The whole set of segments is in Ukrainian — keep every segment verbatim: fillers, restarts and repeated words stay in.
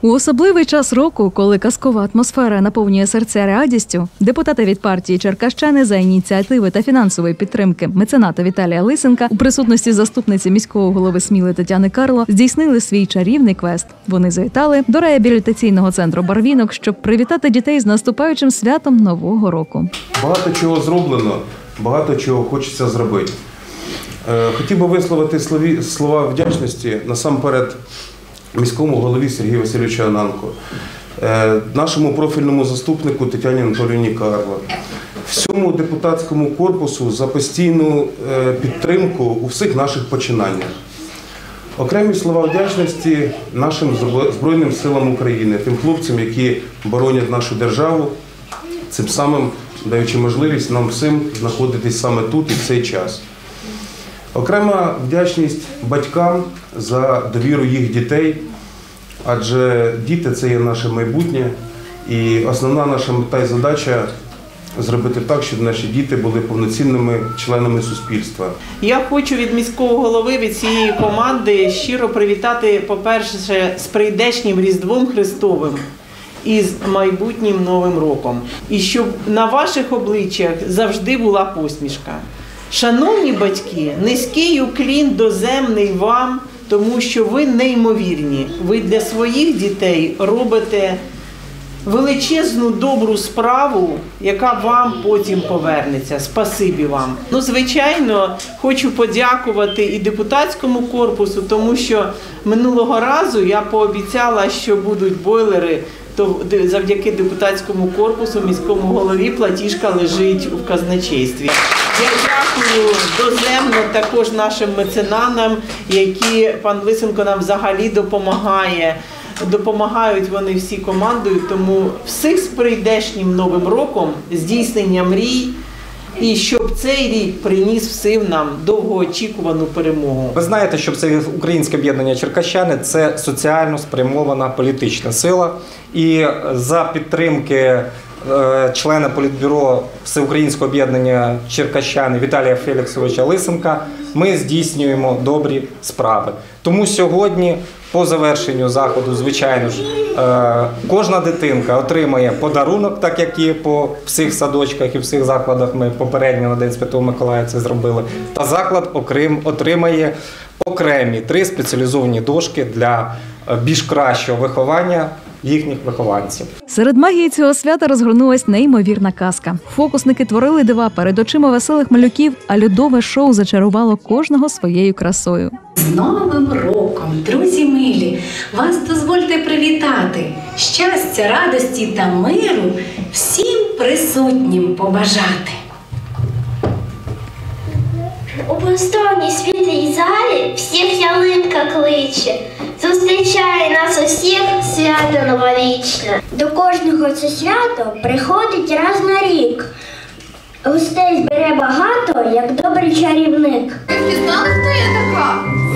У особливий час року, коли казкова атмосфера наповнює серця радістю, депутати від партії Черкащани за ініціативи та фінансової підтримки мецената Віталія Лисенка у присутності заступниці міського голови Сміли Тетяни Карло здійснили свій чарівний квест. Вони завітали до реабілітаційного центру «Барвінок», щоб привітати дітей з наступаючим святом Нового року. Багато чого зроблено, багато чого хочеться зробити. Хотів би висловити слова вдячності насамперед міському голові Сергію Васильовичу Ананку, нашому профільному заступнику Тетяні Анатоліївні Карло, всьому депутатському корпусу за постійну підтримку у всіх наших починаннях. Окремі слова вдячності нашим Збройним силам України, тим хлопцям, які боронять нашу державу, цим самим даючи можливість нам всім знаходитись саме тут і в цей час. Окрема вдячність батькам за довіру їх дітей, адже діти – це є наше майбутнє, і основна наша мета і задача – зробити так, щоб наші діти були повноцінними членами суспільства. Я хочу від міського голови, від цієї команди щиро привітати, по-перше, з прийдешнім Різдвом Христовим і з майбутнім Новим роком. І щоб на ваших обличчях завжди була посмішка. Шановні батьки, низький уклін доземний вам, тому що ви неймовірні. Ви для своїх дітей робите величезну добру справу, яка вам потім повернеться. Спасибі вам. Ну, звичайно, хочу подякувати і депутатському корпусу, тому що минулого разу я пообіцяла, що будуть бойлери, то завдяки депутатському корпусу, міському голові платіжка лежить в казначействі. Я дякую доземно також нашим меценатам, які пан Лисенко нам взагалі допомагає. Допомагають вони всі командою, тому всіх з прийдешнім Новим роком, здійснення мрій, і щоб цей рік приніс всім нам довгоочікувану перемогу. Ви знаєте, що це Українське об'єднання Черкащани – це соціально спрямована політична сила. І за підтримки члена політбюро Всеукраїнського об'єднання Черкащани Віталія Феліксовича Лисенка ми здійснюємо добрі справи. Тому сьогодні, по завершенню заходу, звичайно ж, кожна дитинка отримає подарунок, так як і по всіх садочках і всіх закладах ми попередньо на День Святого Миколая це зробили. Та заклад отримає окремі три спеціалізовані дошки для більш кращого виховання їхніх вихованців. Серед магії цього свята розгорнулась неймовірна казка. Фокусники творили дива перед очима веселих малюків, а льодове шоу зачарувало кожного своєю красою. З Новим роком, друзі милі! Вас дозвольте привітати! Щастя, радості та миру всім присутнім побажати! У просторній світлій залі всіх ялинка кличе, зустрічає нас усіх свято новорічне. До кожного це свято приходить раз на рік. Гостей збере багато, як добрий чарівник. Ви знали, хто я така?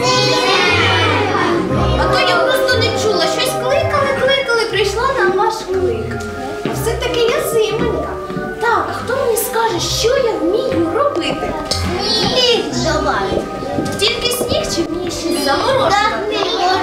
А то я просто не чула. Щось кликали, кликали, прийшла на ваш клик. Все-таки я зименька. Так, а хто мені скаже, що я вмію робити? Сніг давай. Тільки сніг чи вмієш щось заморожувати?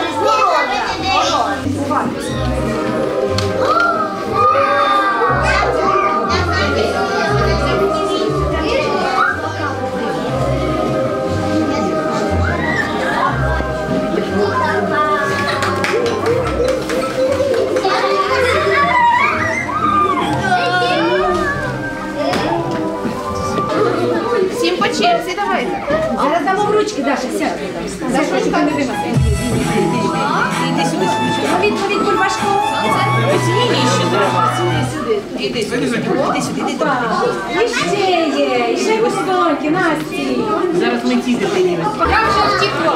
Всім по черзі, давайте. Зараз дамо в ручки, Даша, сядь. За ручку не вимати. Іди сюди. Повід, повід, бульбашку. Цієї ще треба. Сюди. Іди сюди. Іди сюди, іди до мене. Іще є, іще бульбонки, Насті. Зараз ми ці дитині. Поки вже втекло.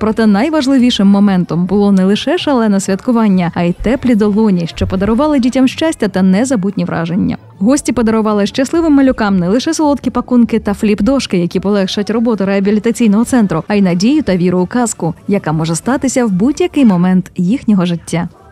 Проте найважливішим моментом було не лише шалене святкування, а й теплі долоні, що подарували дітям щастя та незабутні враження. Гості подарували щасливим малюкам не лише солодкі пакунки та фліп-дошки, які полегшать роботу реабілітаційного центру, а й надію та віру у казку, яка може статися в будь-який момент їхнього життя.